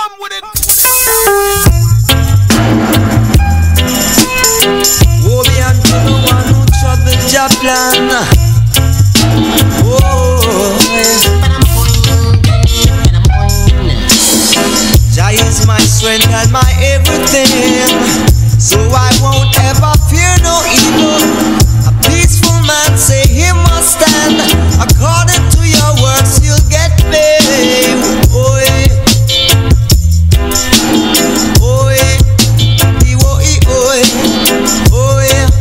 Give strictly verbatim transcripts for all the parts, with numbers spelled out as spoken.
Come with it. Woe be unto the one who troubled your plan. Oh, Jah is my strength and my everything, so I won't ever fear no evil. A peaceful man say he must stand. According to your works you'll get paid. Oh yeah, oh yeah, oh yeah, oh yeah,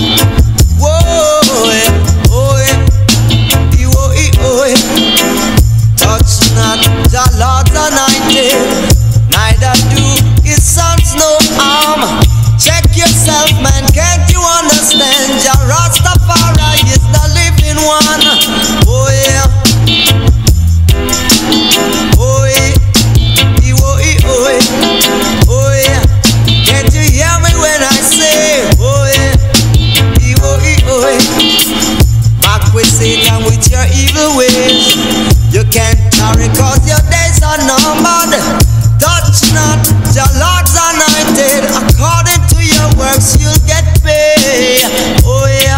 oh yeah, oh yeah, oh yeah. Touch not the Lord's anointed, neither do his sons no harm. Check yourself, man, can't you understand? Jah Rastafari is the living one. Oh yeah, oh yeah, oh yeah, oh yeah, oh yeah. Can't you hear me when I say, oh yeah, oh yeah, oh yeah. Back with Satan with your evil ways. You can't tarry cause your days are numbered. Touch not your Lord's anointed. According to your works you'll get paid. Oh yeah,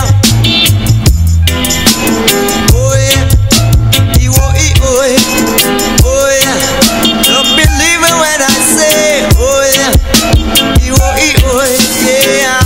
oh yeah, oh yeah, oh yeah, oh yeah. Don't believe me when I say, oh yeah, oh yeah, oh yeah.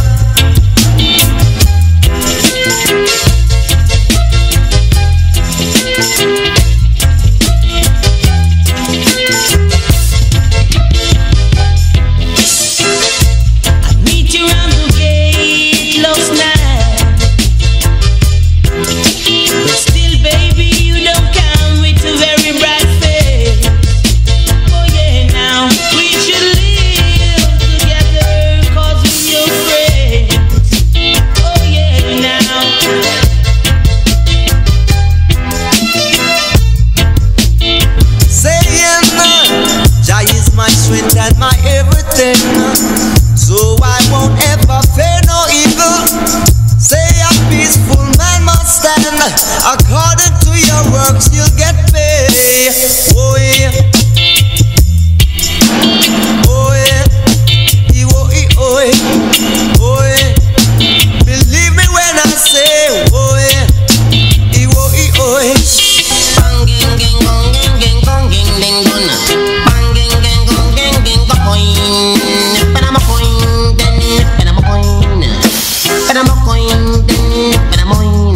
And my everything, so I won't ever fear no evil. Say a peaceful man must stand. According to your works you'll get paid. Oh yeah, oh yeah, oh yeah, oh yeah, oh yeah. Believe me when I say, oh yeah, oh yeah, oh yeah. Bang gang gang gong gang gang gong gang ding dong. But I'm a coin, then, but I'm a coin, but I'm a coin, then, but I'm a coin.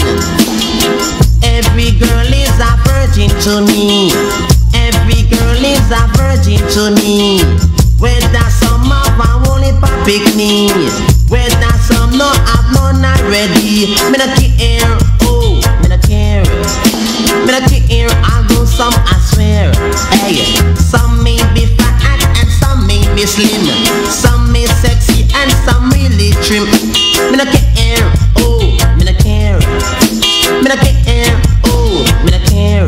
Every girl is a virgin to me. Every girl is a virgin to me. Whether some of a only pick me, whether some no have none already. Me not care, oh, me not care. Me not care, I do some I swear. Hey, some may be fat and some may be slim, some may sexy and some really trim. Me not care, oh, me not care. Me not care, oh, me not care.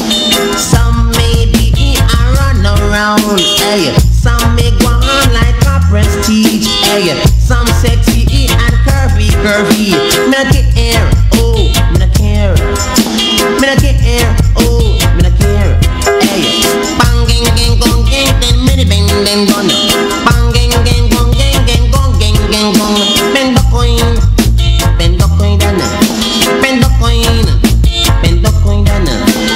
Some may be and run around, hey. Some may go on like a prestige, hey. Some sexy and curvy, curvy. Me not care, oh, me not care. Me not care, oh, me not care, hey. Bang gang gang gong gang, then me bang bang done. Bang gang gang gong gang gang gong gang gang gong. Bend the coin, bend the coin done. Bend the coin, bend the coin done.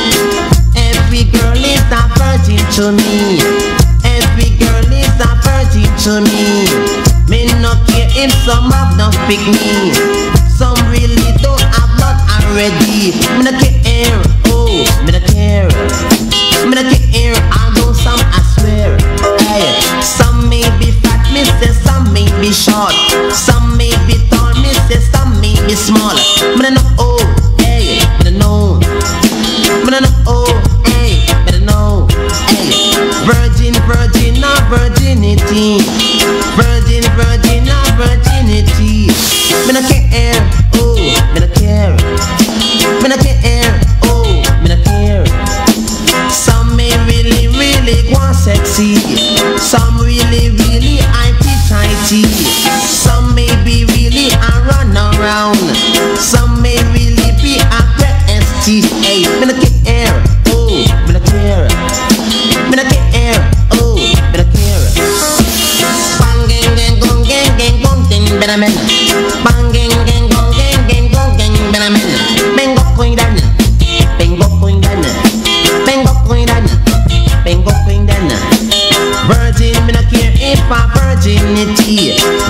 Every girl is a virgin to me. Every girl is a virgin to me. Me no care if some have not pick me. Some really don't have lot already. Me no care, oh, me no care. Me no care, I do some I swear. Hey, some may be fat, me say some may be short. Some may be tall, me say some may be small. Me no know, oh, hey, me no know. Me no know, oh, hey, me no know. Hey, virgin, virgin, no virginity. Virgin, virgin, no virginity. Me no care, oh, me no care. Me no care, oh, me no care. Some may really, really want sexy. Some really, really tighty. Some may be really a run around. Some may really be a great S T. Hey, me no care, oh, me no care. Me no care, oh, me no Benamen, banging, gang, gong, gang, gang, gong, gang, Benamen, Bengo Queen Dana, Bengo Queen Dana, Bengo Queen Dana, Bengo Queen Dana. Virgin, me no care if I virginity.